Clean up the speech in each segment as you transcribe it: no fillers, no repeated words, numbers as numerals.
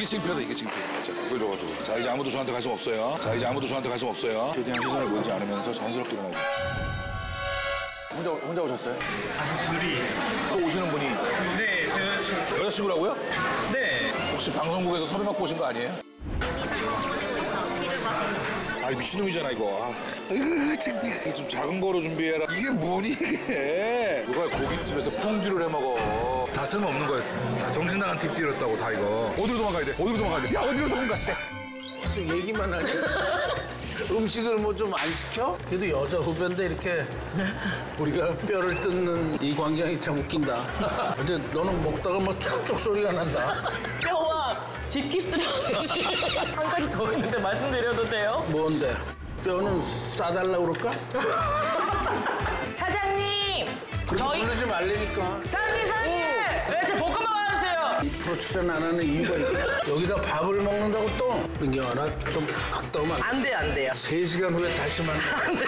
창피하다, 이게 창피해. 자, 그걸 줘가지고. 자, 이제 아무도 저한테 관심 없어요. 자, 이제 아무도 저한테 관심 없어요. 최대한 시선을 보이지 않으면서 자연스럽게 일어나고. 혼자 오셨어요? 아니, 둘이. 또 오시는 분이? 네, 제 여자친구. 여자친구라고요? 네. 혹시 방송국에서 섭외 받고 오신 거 아니에요? 아, 미친놈이잖아, 이거. 아이고, 창피해. 좀 작은 거로 준비해라. 이게 뭐니, 이게. 누가 고깃집에서 퐁듀를 해 먹어. 다 쓸모없는 거였어. 다 정신 나간 팁 뛰었다고, 다 이거. 어디로 도망가야 돼? 어디로 도망가야 돼? 야, 어디로 도망가야 돼? 계속 얘기만 하니. 음식을 뭐 좀 안 시켜? 그래도 여자 후배인데 이렇게 우리가 뼈를 뜯는 이 광경이 참 웃긴다. 근데 너는 먹다가 뭐 쪽쪽 소리가 난다. 뼈와 뒷키스를 하듯이 한 가지 더 있는데 말씀드려도 돼요? 뭔데? 뼈는 싸달라고 그럴까? 사장님! 그렇게 부르지 말라니까. 사장님! 왜 제 볶음밥 하세요? 이 프로 출연 안 하는 이유가 있다. 여기다 밥을 먹는다고 또? 민경아, 나 좀 갔다 오면 안 돼, 안 돼요. 3시간 후에 다시 만나.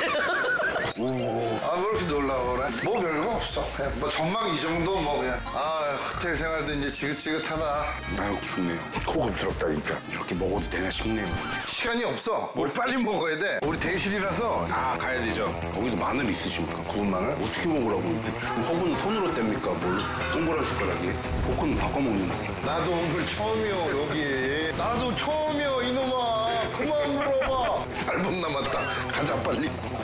아, 왜 이렇게 놀라워 그래? 뭐 별거 없어. 그냥 뭐 전망 이 정도 뭐 그냥. 아, 호텔 생활도 이제 지긋지긋하다. 아유, 좋네요. 고급스럽다니까. 이렇게 먹어도 되나 싶네요. 시간이 없어. 우리 빨리 먹어야 돼. 우리 대실이라서. 아, 가야 되죠. 거기도 마늘 있으십니까? 구운 마늘? 어떻게 먹으라고 이렇게 허브는 손으로 뗍니까? 뭘 동그란 숟가락이? 볶음 바꿔 먹는 거. 나도 오늘 처음이요, 여기. 나도 처음이요, 이놈아. 그만 물어봐. 8분 남았다. 가자, 빨리.